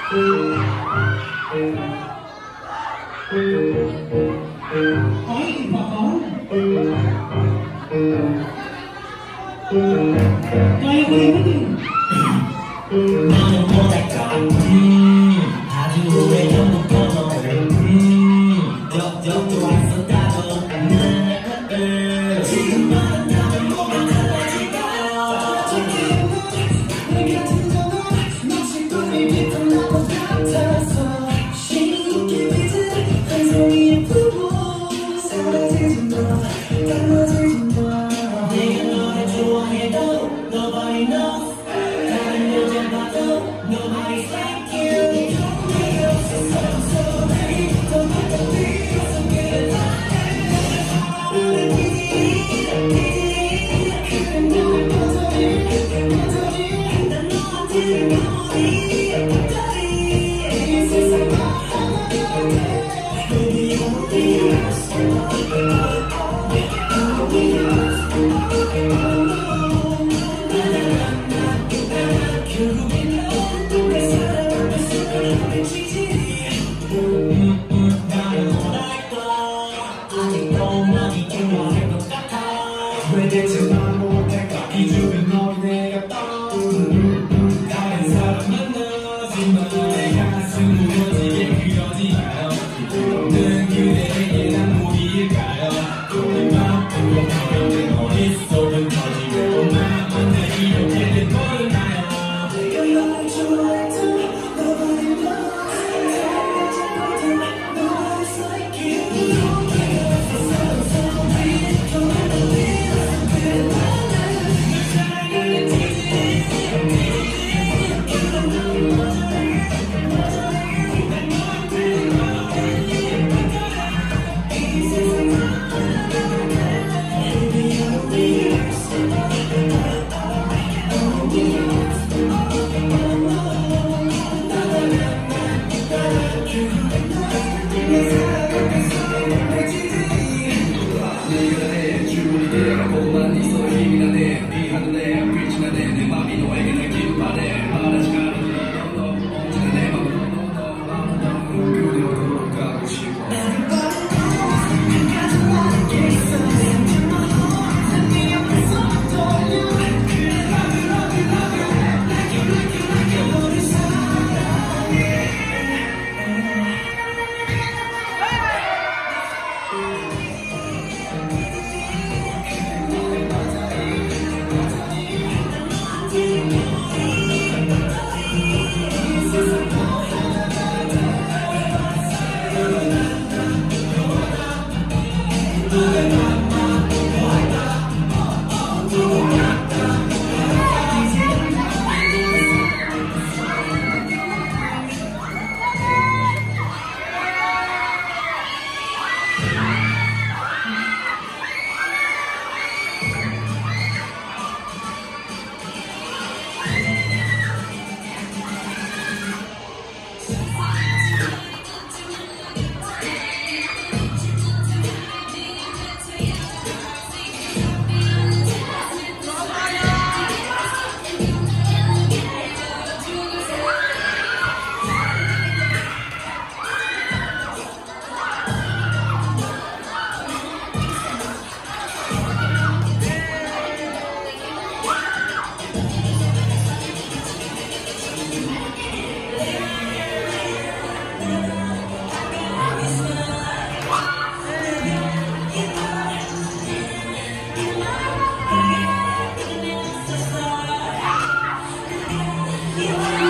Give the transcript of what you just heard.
Hỏi và có Coi quay với gì 나는 못할까 아주 오래전부터 너를 좋았어 나도 지금 말한다면 뭐가 달라질까 내 같은 너는 마치 꿈이 빛던 나와 같아서 신기게 빛은 한 송이의 부부 사라지지 마 떨어지지 마 내가 너를 좋아해도 nobody knows 다른 여자 봐도 nobody's like you 내가 없었어 내게 더 많은 필요성 그래 그래 너의 버전이 난 너한테 너의 버전이 이 세상 왜 대체 난 못할까 기준은 너를 내가 다른 사람 만나지만 내 가슴 무너지게 그러지 마요 이토록은 그대에게 난 무리일까요 내 맘으로 가면 내 머릿속은 터지고 나만 내 이렇게 된 모르나요 내가 너를 좋아했던 Nobody knows 달라진 것들 Nobody's like you 내가 없었어 Yeah.